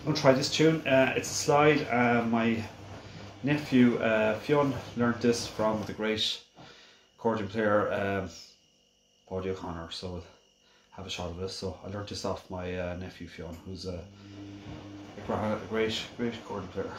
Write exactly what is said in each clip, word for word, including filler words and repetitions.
going to try this tune. Uh, it's a slide. Uh, my nephew uh, Fionn learnt this from the great accordion player um, Paudie O'Connor, so we'll have a shot of this. So I learnt this off my uh, nephew Fionn, who's a, a great, great accordion player.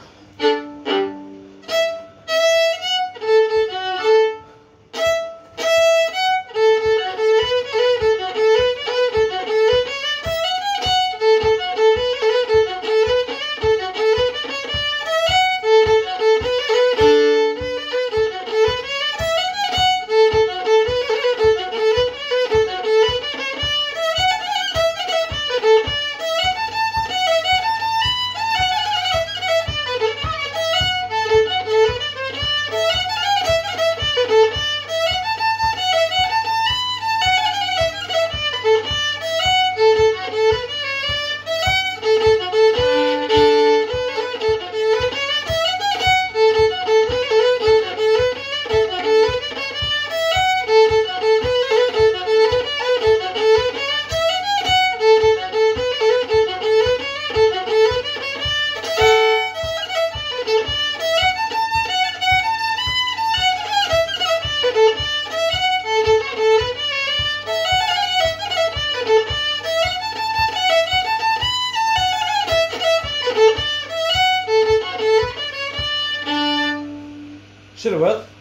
Should have well.